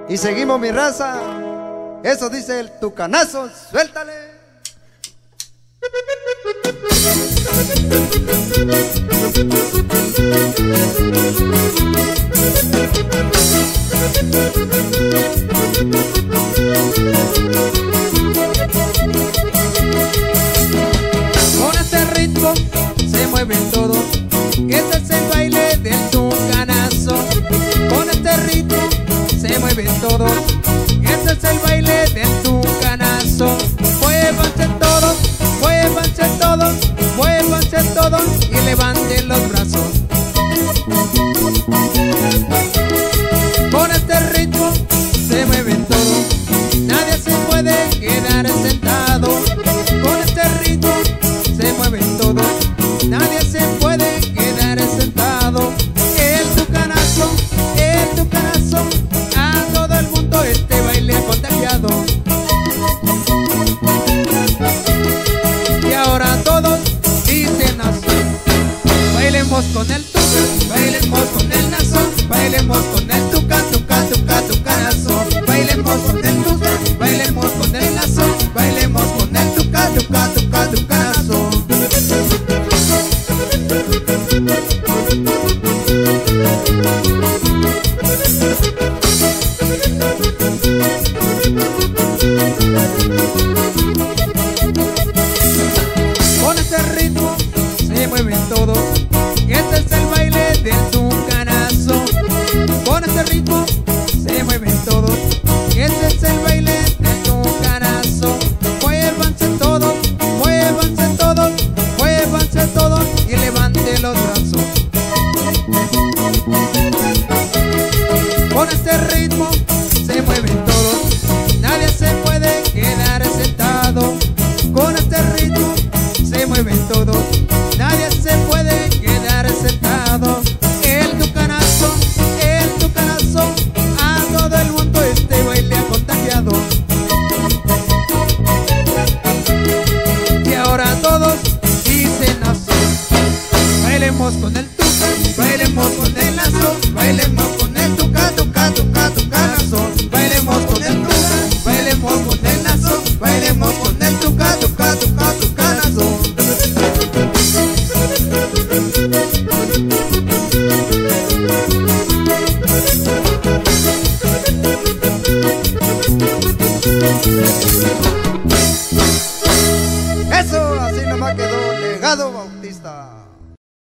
Y seguimos, mi raza. Eso dice el tucanazo. Suéltale. Con este ritmo se mueven todos. Este es el baile del tucanazo. Con este ritmo se mueven todos. Este es el baile del tucanazo. Muévanse todos, muévanse todos, muévanse todos y levanten los brazos. Con este ritmo se mueven todos. Nadie se puede quedar sentado. Con este ritmo se mueven todos. Nadie se puede quedar sentado. El tucanazo, a todo el mundo este baile ha contagiado. Y ahora todos dicen así: bailemos con el tuca, bailemos con el nazo, bailemos con el tuca, tuca, tuca, tucanazo. Bailemos con el tuca, bailemos con el nazo, bailemos con el tuca, tuca, tuca, tucanazo. Con este ritmo se mueven todos. Este es el baile del tucanazo. Con este ritmo se mueven todos. Este es el baile del tucanazo. Muévanse todos, muévanse todos, muévanse todos y levanten los brazos. Con este ritmo se mueven todos. Nadie se puede quedar sentado. Con este ritmo se mueven todos. Nadie se puede quedar sentado. El tucanazo, a todo el mundo este baile ha contagiado. Y ahora todos dicen así: bailemos con el tuca, bailemos con el lazo, bailemos con